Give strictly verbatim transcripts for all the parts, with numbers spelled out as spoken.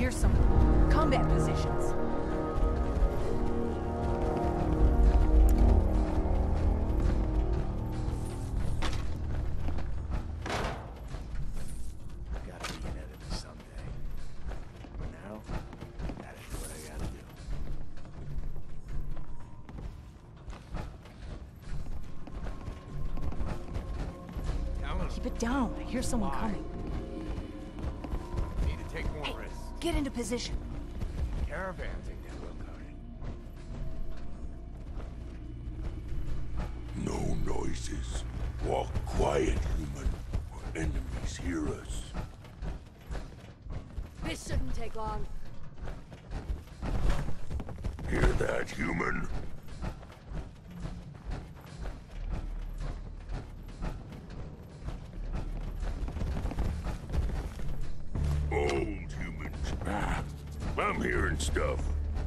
here's some combat positions. Gotta be an editor someday. For now, gotta do what I gotta do. Now, Keep it down. I hear someone Why? coming. Need to take more Hey, risks. get into position. Caravans ain't that well guarded. No noises. Walk quiet, human, or enemies hear us. This shouldn't take long. Hear that, human? Old humans. Ah, I'm hearing stuff.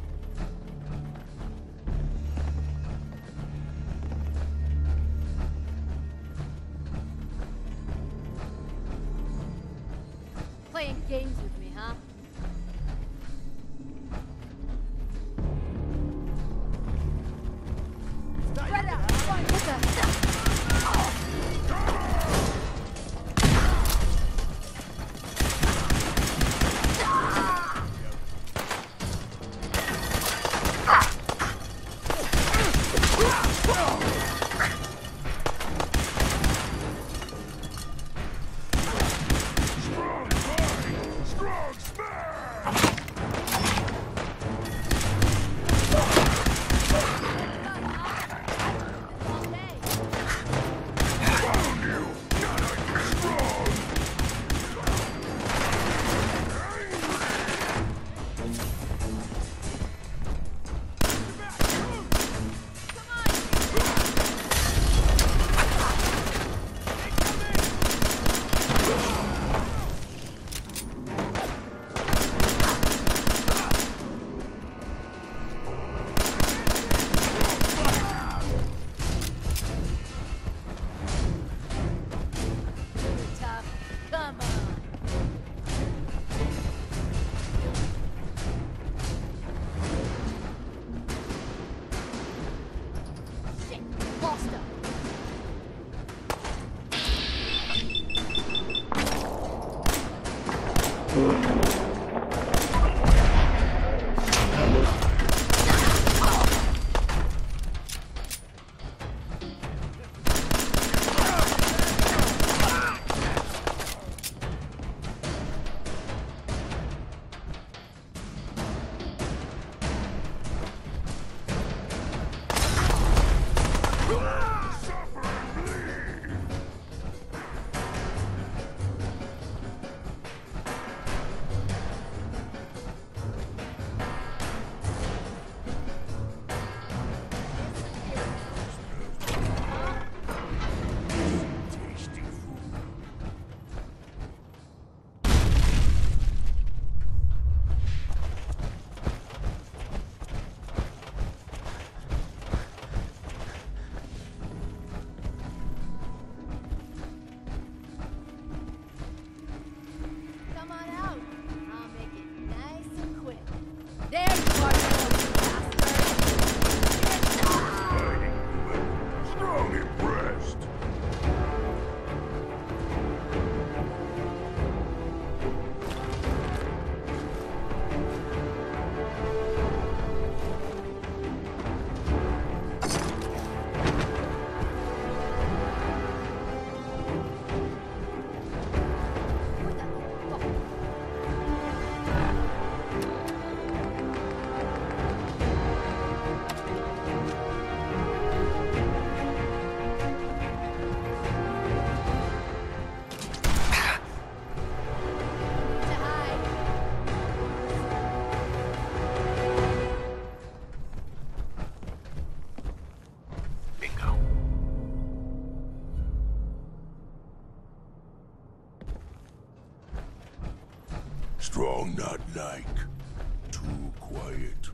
Playing games with me, huh? Spread out! Fine, what the? Strong fight! Strong smash! All day. Found you! Now that you're strong! You're tough. Come on. Shit, lost him. Suffer and bleed! Tasty food. Come on out. I'll make it nice and quick. There you are, you bastard. Fighting human. Strong impressed. What the fuck? To hide. Bingo. Strong not like. Too quiet.